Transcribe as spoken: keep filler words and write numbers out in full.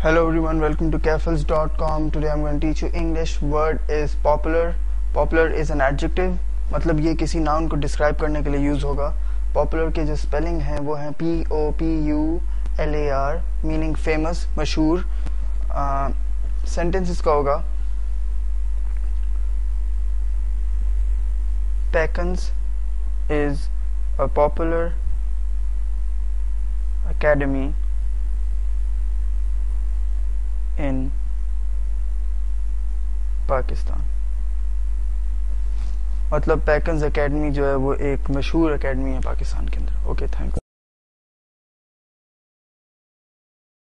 Hello everyone, welcome to cafels dot com. Today I'm going to teach you English. Word is popular. Popular is an adjective, मतलब ये किसी noun को describe करने के लिए use होगा. पॉपुलर के जो स्पेलिंग है वो है P O P U L A R, meaning famous, मशहूर. सेंटेंस इसका होगा Peckens is a popular academy in Pakistan. मतलब पैकन्स एकेडमी जो है वो एक मशहूर एकेडमी है पाकिस्तान के अंदर. Okay, thank you.